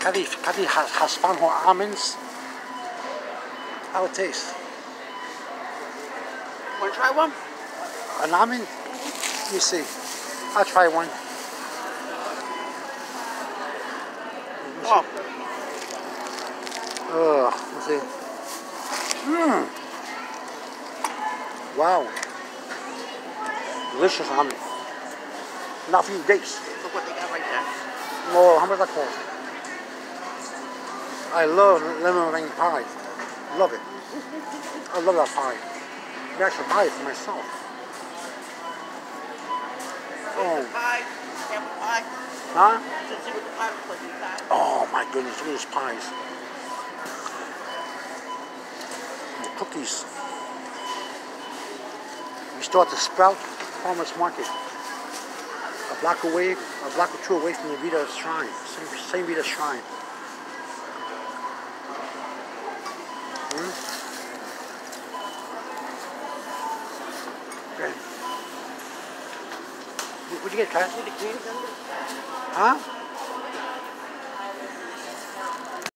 Kathy has found her almonds. How it tastes? Want to try one? An almond? Let me see. I'll try one. Oh. Let's see. Wow. Delicious almond. Not for you, dates. Look what they got right there. Oh, how much that cost? I love lemon meringue pie. Love it. I love that pie. Maybe I should buy it for myself. Oh. Pie. Apple pie. Huh? Let's see what the pie looks like inside. Oh my goodness, look at these pies. And the cookies. We still at the Sprout Farmers Market. A block or two away from the Vita Shrine. Same Vita Shrine. Okay. What'd you get, Kat? See the candy under? Huh?